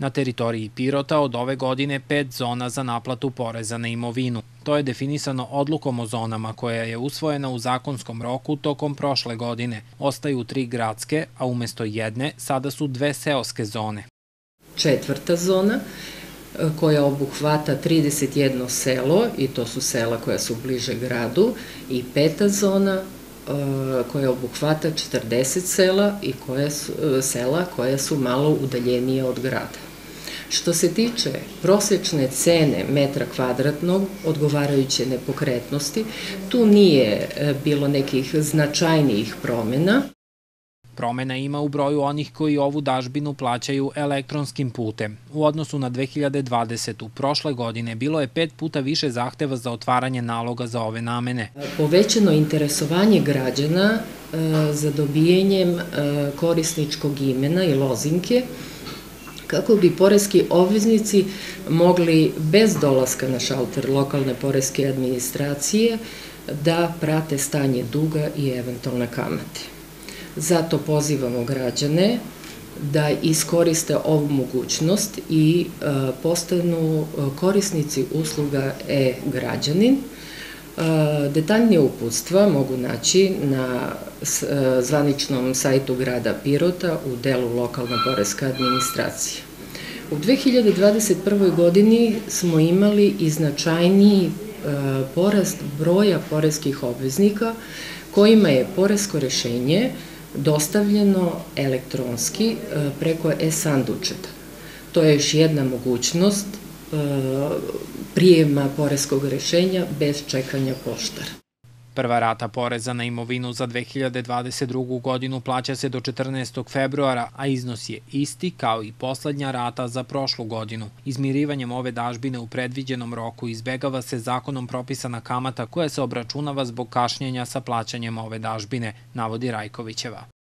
Na teritoriji Pirota od ove godine 5 zona za naplatu poreza na imovinu. To je definisano odlukom o zonama koja je usvojena u zakonskom roku tokom prošle godine. Ostaju 3 gradske, a umesto jedne sada su 2 seoske zone. Četvrta zona koja obuhvata 31 selo, i to su sela koja su bliže gradu, i peta zona koja obuhvata 40 sela i sela koja su malo udaljenije od grada. Što se tiče prosječne cene metra kvadratnog odgovarajuće nepokretnosti, tu nije bilo nekih značajnijih promjena. Promena ima u broju onih koji ovu dažbinu plaćaju elektronskim putem. U odnosu na 2020. prošle godine bilo je 5 puta više zahteva za otvaranje naloga za ove namene. Povećano interesovanje građana za dobijanjem korisničkog imena i lozinke, kako bi poreski obveznici mogli bez dolaska na šalter lokalne poreske administracije da prate stanje duga i eventualne kamate. Zato pozivamo građane da iskoriste ovu mogućnost i postanu korisnici usluga e-građanin. Detaljnije uputstva mogu naći na zvaničnom sajtu grada Pirota u delu lokalna poreska administracija. U 2021. godini smo imali i značajniji porast broja poreskih obveznika kojima je poresko rešenje dostavljeno elektronski preko e-sandučeta. To je još jedna mogućnost prijema poreskog rešenja bez čekanja poštara. Prva rata poreza na imovinu za 2022. godinu plaća se do 14. februara, a iznos je isti kao i poslednja rata za prošlu godinu. Izmirivanjem ove dažbine u predviđenom roku izbegava se zakonom propisana kamata koja se obračunava zbog kašnjenja sa plaćanjem ove dažbine, navodi Rajkovićeva.